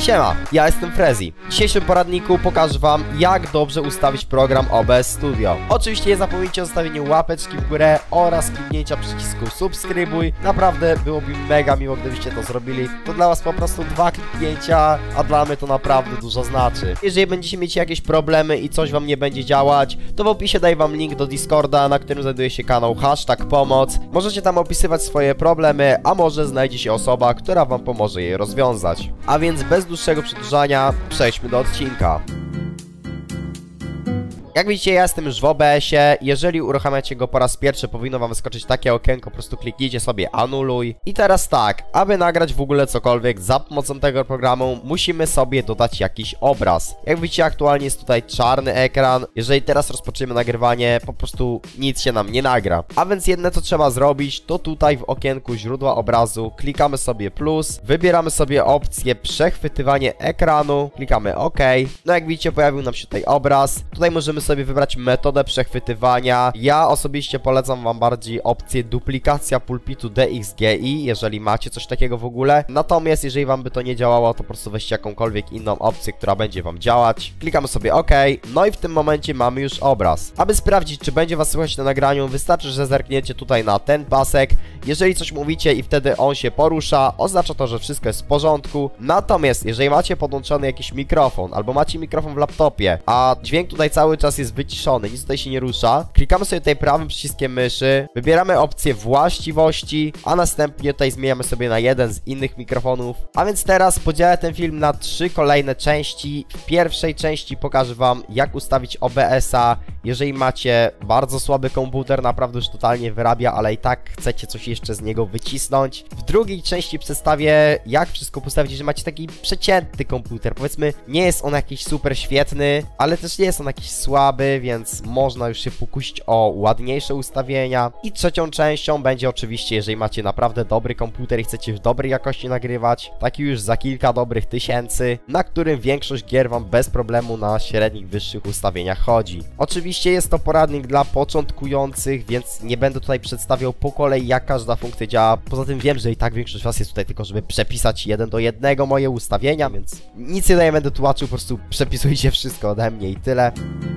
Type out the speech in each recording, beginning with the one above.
Siema, ja jestem Frezi. W dzisiejszym poradniku pokażę wam, jak dobrze ustawić program OBS Studio. Oczywiście nie zapomnijcie o zostawieniu łapeczki w górę oraz kliknięcia przycisku subskrybuj. Naprawdę byłoby mega miło, gdybyście to zrobili. To dla was po prostu 2 kliknięcia, a dla mnie to naprawdę dużo znaczy. Jeżeli będziecie mieć jakieś problemy i coś wam nie będzie działać, to w opisie daj wam link do Discorda, na którym znajduje się kanał #pomoc. Możecie tam opisywać swoje problemy, a może znajdzie się osoba, która wam pomoże je rozwiązać. A więc bez dłuższego przedłużania przejdźmy do odcinka. Jak widzicie, ja jestem już w OBS-ie. Jeżeli uruchamiacie go po raz pierwszy, powinno wam wyskoczyć takie okienko, po prostu kliknijcie sobie anuluj. I teraz tak, aby nagrać w ogóle cokolwiek za pomocą tego programu, musimy sobie dodać jakiś obraz. Jak widzicie, aktualnie jest tutaj czarny ekran. Jeżeli teraz rozpoczniemy nagrywanie, po prostu nic się nam nie nagra. A więc jedne co trzeba zrobić, to tutaj w okienku źródła obrazu klikamy sobie plus, wybieramy sobie opcję przechwytywanie ekranu, klikamy OK. No jak widzicie, pojawił nam się tutaj obraz. Tutaj możemy sobie wybrać metodę przechwytywania. Ja osobiście polecam wam bardziej opcję duplikacja pulpitu DXGI, jeżeli macie coś takiego w ogóle. Natomiast jeżeli wam by to nie działało, to po prostu weźcie jakąkolwiek inną opcję, która będzie wam działać. Klikamy sobie OK. No i w tym momencie mamy już obraz. Aby sprawdzić, czy będzie was słychać na nagraniu, wystarczy, że zerkniecie tutaj na ten pasek. Jeżeli coś mówicie i wtedy on się porusza, oznacza to, że wszystko jest w porządku. Natomiast jeżeli macie podłączony jakiś mikrofon, albo macie mikrofon w laptopie, a dźwięk tutaj cały czas jest wyciszony, nic tutaj się nie rusza, klikamy sobie tutaj prawym przyciskiem myszy, wybieramy opcję właściwości, a następnie tutaj zmieniamy sobie na jeden z innych mikrofonów. A więc teraz podzielę ten film na 3 kolejne części. W pierwszej części pokażę wam, jak ustawić OBS-a, jeżeli macie bardzo słaby komputer, naprawdę już totalnie wyrabia, ale i tak chcecie coś jeszcze z niego wycisnąć. W drugiej części przedstawię, jak wszystko postawić, jeżeli macie taki przeciętny komputer. Powiedzmy, nie jest on jakiś super świetny, ale też nie jest on jakiś słaby, więc można już się pokusić o ładniejsze ustawienia. I trzecią częścią będzie oczywiście, jeżeli macie naprawdę dobry komputer i chcecie w dobrej jakości nagrywać, taki już za kilka dobrych tysięcy, na którym większość gier wam bez problemu na średnich, wyższych ustawieniach chodzi. Oczywiście jest to poradnik dla początkujących, więc nie będę tutaj przedstawiał po kolei, jak każda funkcja działa. Poza tym wiem, że i tak większość was jest tutaj tylko, żeby przepisać 1 do 1 moje ustawienia, więc nic nie będę tłumaczył, po prostu przepisujcie wszystko ode mnie i tyle.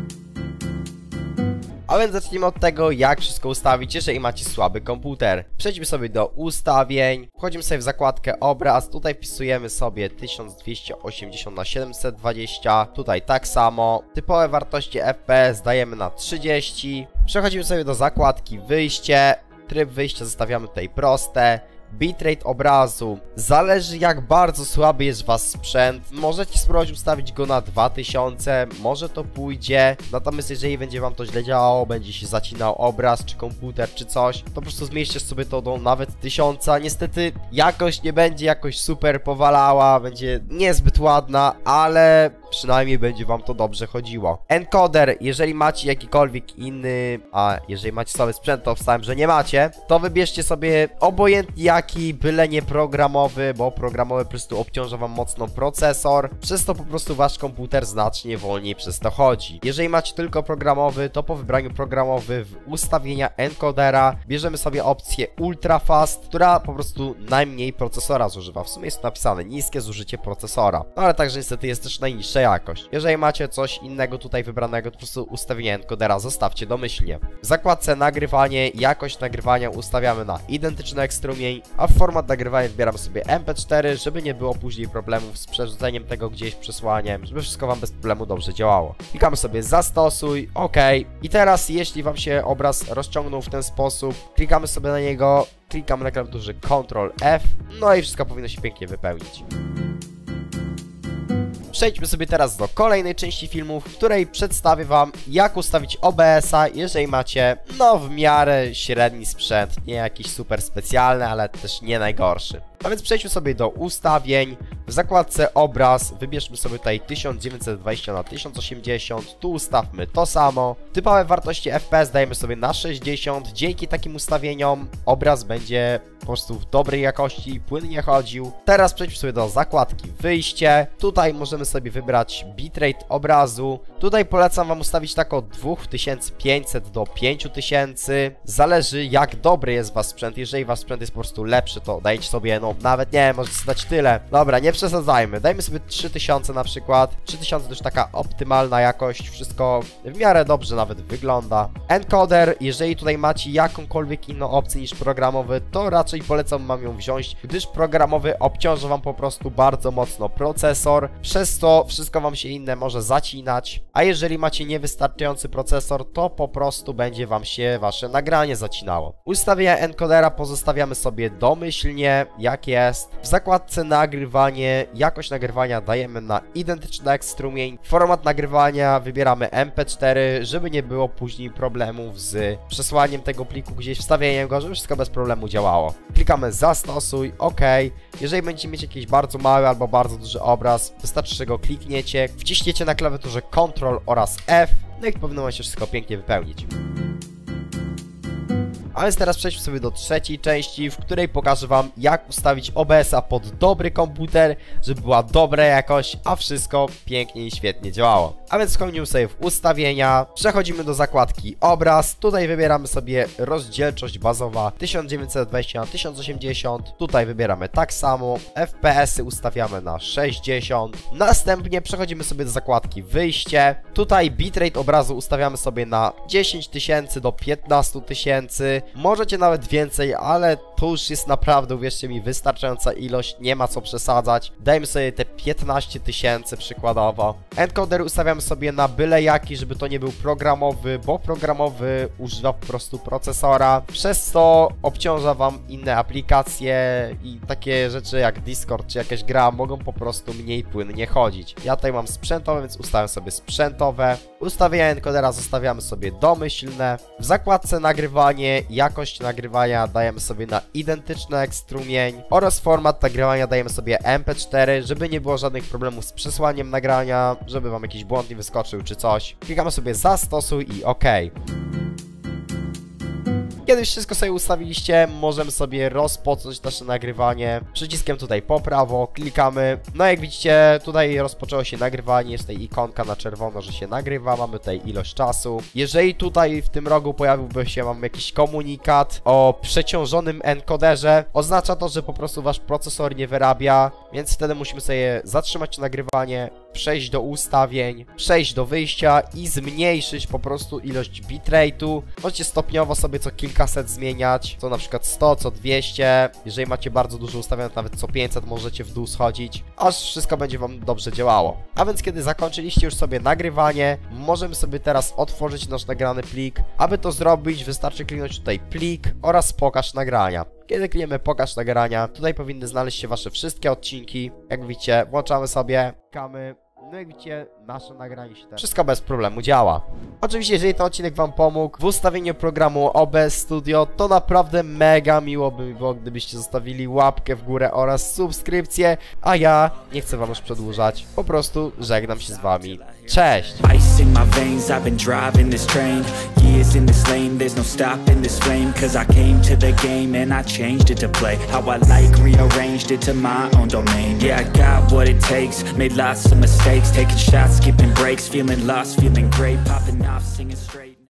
A więc zacznijmy od tego, jak wszystko ustawić, jeżeli macie słaby komputer. Przejdźmy sobie do ustawień, wchodzimy sobie w zakładkę obraz, tutaj wpisujemy sobie 1280 na 720, tutaj tak samo. Typowe wartości FPS dajemy na 30. Przechodzimy sobie do zakładki wyjście, tryb wyjścia zostawiamy tutaj proste. Bitrate obrazu. Zależy, jak bardzo słaby jest was sprzęt. Możecie spróbować ustawić go na 2000, może to pójdzie. Natomiast jeżeli będzie wam to źle działało, będzie się zacinał obraz, czy komputer, czy coś, to po prostu zmieście sobie to do nawet 1000. Niestety jakość nie będzie jakoś super powalała, będzie niezbyt ładna, ale przynajmniej będzie wam to dobrze chodziło. Encoder, jeżeli macie jakikolwiek inny, a jeżeli macie sobie sprzęt, to wstałem, że nie macie, to wybierzcie sobie obojętnie jaki, byle nie programowy, bo programowy po prostu obciąża wam mocno procesor, przez to po prostu wasz komputer znacznie wolniej przez to chodzi. Jeżeli macie tylko programowy, to po wybraniu programowy w ustawienia encodera bierzemy sobie opcję Ultra Fast, która po prostu najmniej procesora zużywa. W sumie jest napisane niskie zużycie procesora, no ale także niestety jest też najniższa jakość. Jeżeli macie coś innego tutaj wybranego, to po prostu ustawienie encodera zostawcie domyślnie. W zakładce nagrywanie, jakość nagrywania ustawiamy na identyczny jak strumień, a w format nagrywania wybieramy sobie MP4, żeby nie było później problemów z przerzuceniem tego gdzieś przesłaniem, żeby wszystko wam bez problemu dobrze działało. Klikamy sobie zastosuj, OK. I teraz jeśli wam się obraz rozciągnął w ten sposób, klikamy sobie na niego, klikamy na klawiaturze Ctrl F, no i wszystko powinno się pięknie wypełnić. Przejdźmy sobie teraz do kolejnej części filmu, w której przedstawię wam, jak ustawić OBS-a, jeżeli macie, no, w miarę średni sprzęt, nie jakiś super specjalny, ale też nie najgorszy. A więc przejdźmy sobie do ustawień. W zakładce obraz wybierzmy sobie tutaj 1920 na 1080, tu ustawmy to samo. Typowe wartości FPS dajemy sobie na 60, dzięki takim ustawieniom obraz będzie prostu w dobrej jakości, płynnie chodził. Teraz przejdźmy sobie do zakładki wyjście. Tutaj możemy sobie wybrać bitrate obrazu. Tutaj polecam wam ustawić tak od 2500 do 5000. Zależy jak dobry jest wasz sprzęt. Jeżeli wasz sprzęt jest po prostu lepszy, to dajcie sobie, no nawet nie, możecie dać tyle. Dobra, nie przesadzajmy. Dajmy sobie 3000 na przykład. 3000 to już taka optymalna jakość. Wszystko w miarę dobrze nawet wygląda. Encoder, jeżeli tutaj macie jakąkolwiek inną opcję niż programowy, to raczej polecam wam ją wziąć, gdyż programowy obciąża wam po prostu bardzo mocno procesor, przez to wszystko wam się inne może zacinać, a jeżeli macie niewystarczający procesor, to po prostu będzie wam się wasze nagranie zacinało. Ustawienia encodera pozostawiamy sobie domyślnie, jak jest. W zakładce nagrywanie, jakość nagrywania dajemy na identyczny jak strumień. Format nagrywania wybieramy MP4, żeby nie było później problemów z przesłaniem tego pliku gdzieś, wstawieniem go, żeby wszystko bez problemu działało. Klikamy zastosuj, OK. Jeżeli będziecie mieć jakiś bardzo mały albo bardzo duży obraz, wystarczy, że go klikniecie, wciśniecie na klawiaturze Ctrl oraz F, no i powinno wam się wszystko pięknie wypełnić. A więc teraz przejdźmy sobie do trzeciej części, w której pokażę wam, jak ustawić OBS-a pod dobry komputer, żeby była dobra jakość, a wszystko pięknie i świetnie działało. A więc wchodzimy sobie w ustawienia, przechodzimy do zakładki obraz, tutaj wybieramy sobie rozdzielczość bazowa 1920 na 1080, tutaj wybieramy tak samo, FPS-y ustawiamy na 60, następnie przechodzimy sobie do zakładki wyjście, tutaj bitrate obrazu ustawiamy sobie na 10 000 do 15 000, możecie nawet więcej, ale to już jest naprawdę, uwierzcie mi, wystarczająca ilość, nie ma co przesadzać. Dajmy sobie te 15 000 przykładowo. Encoder ustawiamy sobie na byle jaki, żeby to nie był programowy, bo programowy używa po prostu procesora, przez co obciąża wam inne aplikacje i takie rzeczy jak Discord czy jakaś gra mogą po prostu mniej płynnie chodzić. Ja tutaj mam sprzętowe, więc ustawiam sobie sprzętowe. Ustawienia encodera zostawiamy sobie domyślne. W zakładce nagrywanie, jakość nagrywania dajemy sobie na identyczne jak strumień oraz format nagrywania dajemy sobie MP4, żeby nie było żadnych problemów z przesłaniem nagrania, żeby wam jakiś błąd nie wyskoczył czy coś. Klikamy sobie zastosuj i OK. Kiedy już wszystko sobie ustawiliście, możemy sobie rozpocząć nasze nagrywanie. Przyciskiem tutaj po prawo klikamy. No jak widzicie, tutaj rozpoczęło się nagrywanie, jest tutaj ikonka na czerwono, że się nagrywa, mamy tutaj ilość czasu. Jeżeli tutaj w tym rogu pojawiłby się wam jakiś komunikat o przeciążonym encoderze, oznacza to, że po prostu wasz procesor nie wyrabia, więc wtedy musimy sobie zatrzymać nagrywanie, przejść do ustawień, przejść do wyjścia i zmniejszyć po prostu ilość bitrate'u. Możecie stopniowo sobie co kilkaset zmieniać, co na przykład 100, co 200. Jeżeli macie bardzo dużo ustawione, nawet co 500 możecie w dół schodzić, aż wszystko będzie wam dobrze działało. A więc kiedy zakończyliście już sobie nagrywanie, możemy sobie teraz otworzyć nasz nagrany plik. Aby to zrobić, wystarczy kliknąć tutaj plik oraz pokaż nagrania. Kiedy klikniemy pokaż nagrania, tutaj powinny znaleźć się wasze wszystkie odcinki. Jak widzicie, włączamy sobie, klikamy. No jak widzicie, nasze nagranie się też wszystko bez problemu działa. Oczywiście, jeżeli ten odcinek wam pomógł w ustawieniu programu OBS Studio, to naprawdę mega miło by mi było, gdybyście zostawili łapkę w górę oraz subskrypcję, a ja nie chcę wam już przedłużać, po prostu żegnam się z wami. Cześć! Ice in my veins, I've been driving this train. Years in this lane, there's no stopping this flame. Cause I came to the game and I changed it to play how I like, rearranged it to my own domain. Yeah, I got what it takes, made lots of mistakes, taking shots, skipping breaks, feeling lost, feeling great, popping off, singing straight.